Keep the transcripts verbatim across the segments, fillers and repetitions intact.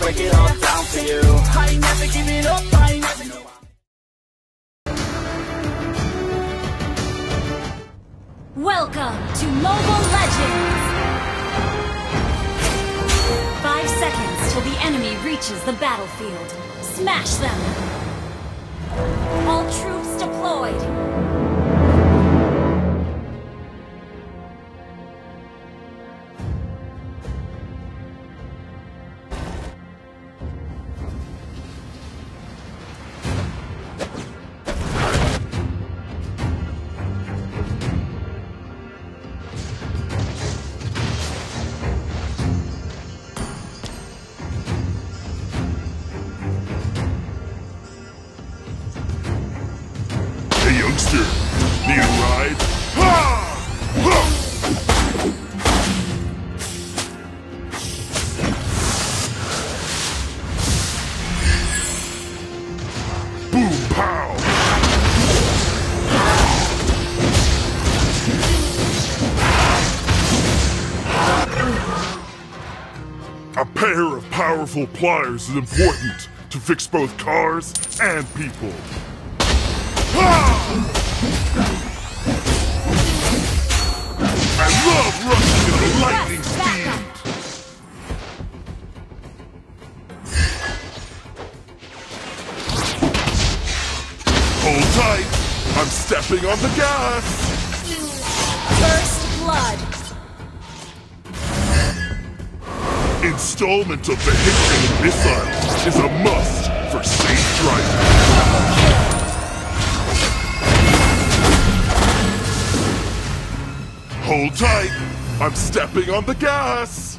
break it all down for you. I ain't never giving up, I ain't never know. Welcome to Mobile Legends! Five seconds till the enemy reaches the battlefield. Smash them! All troops deployed! Youngster, need a ride? Ha! Ha! Boom, pow! A pair of powerful pliers is important to fix both cars and people. I love rushing at lightning speed! Hold tight! I'm stepping on the gas! First blood! Installment of vehicular missile is a must for safe driving. Hold tight! I'm stepping on the gas!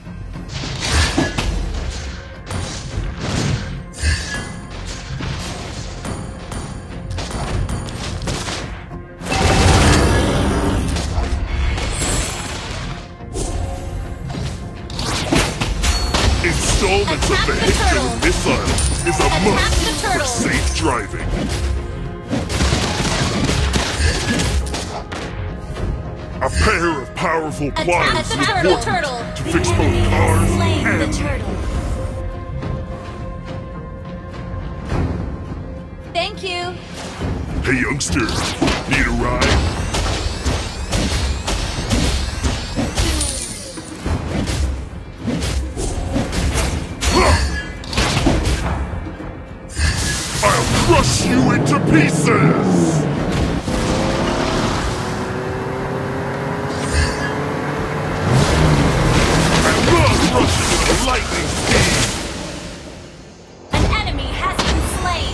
Installment of vehicular missile is a must for safe driving. A pair of powerful pliers is important turtle. to fix both cars and the turtle. Thank you. Hey youngster, need a ride? I'll crush you into pieces! Lightning speed! An enemy has been slain!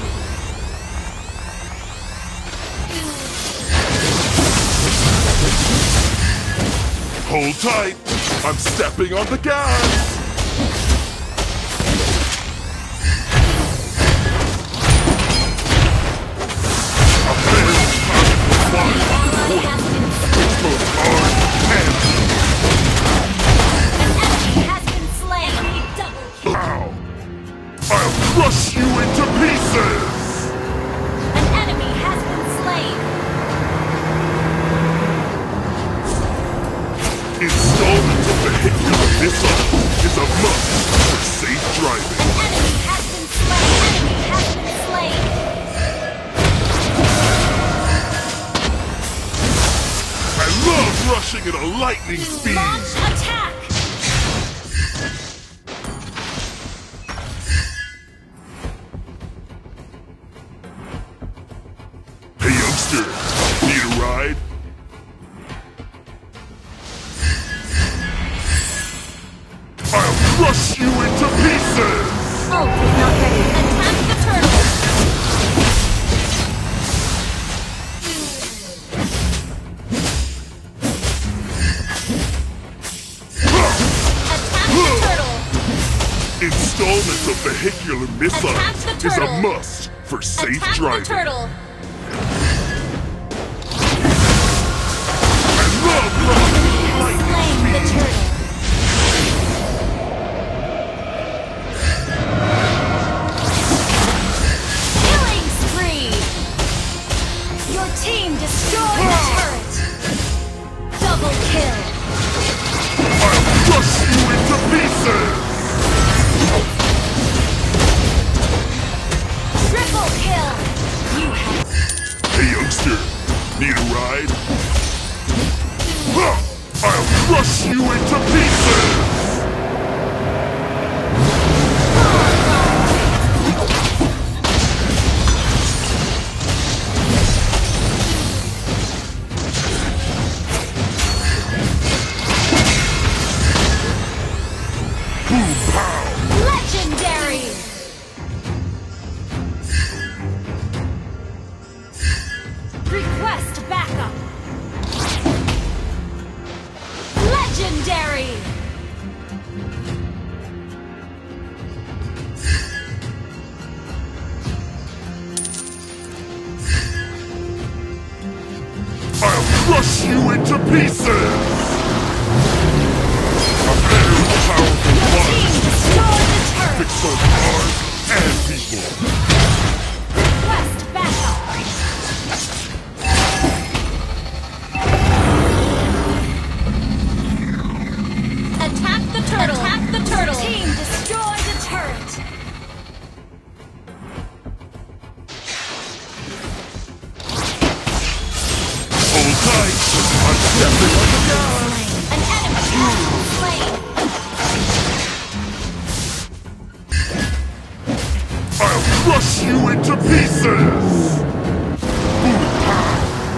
Hold tight! I'm stepping on the gas! A very powerful fire is both hard and I'll crush you into pieces! An enemy has been slain! Installment of vehicular missile is a must for safe driving. An enemy has been slain! Enemy has been slain! I love rushing at a lightning speed! Launch attack! Need a ride? I'll crush you into pieces! Oh, not ready. Attack the turtle! Attack the turtle! Installment of vehicular missiles is a turtle. must for safe Attack driving. The turtle! Lightning the turtle. Killing spree! Your team destroyed the turret! Double kill! I'll crush you into pieces! crush you into pieces! A pair of powerful pliers Destroy the turret! fix both cars and people. Request backup! Attack the turtle! Attack the turtle! Team, destroy the turret! Hold tight! I'm stepping on the gas! An enemy has been slain! I'll crush you into pieces! Boom, pow!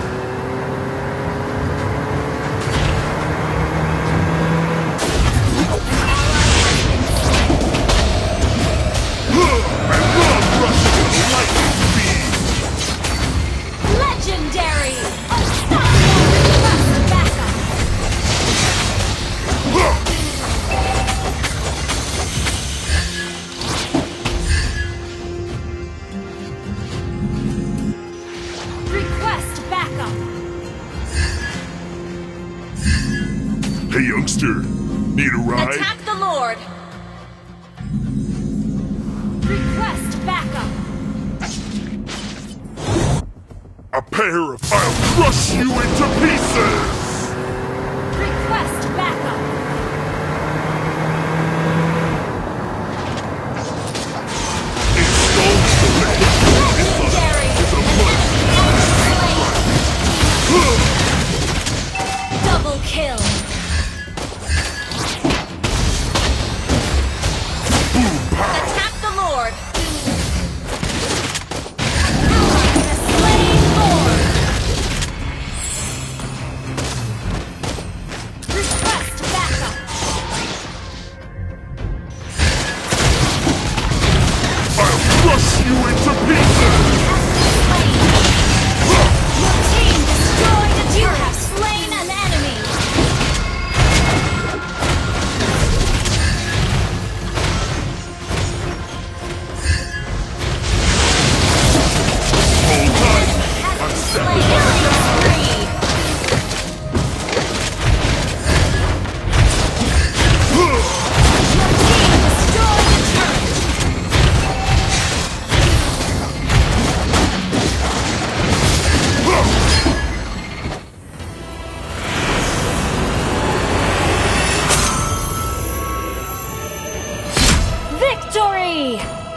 And love rushes at lightning speed! Legendary! Unstoppable! Request backup! Request backup! Hey youngster, need a ride? Attack the Lord! Request backup! A pair of... I'll crush you into pieces! Request backup! Install the Legendary! It's a An must. enemy slain! Double kill! Boom, pow! Attack the Lord! Ally has slain Lord! Request backup! I'll crush you into pieces! Slain! Your team destroyed a turret! You have slain an enemy! Hold tight! Has I'm been stepping slain! on the gas! Killing spree! Your team destroyed a turret! Victory!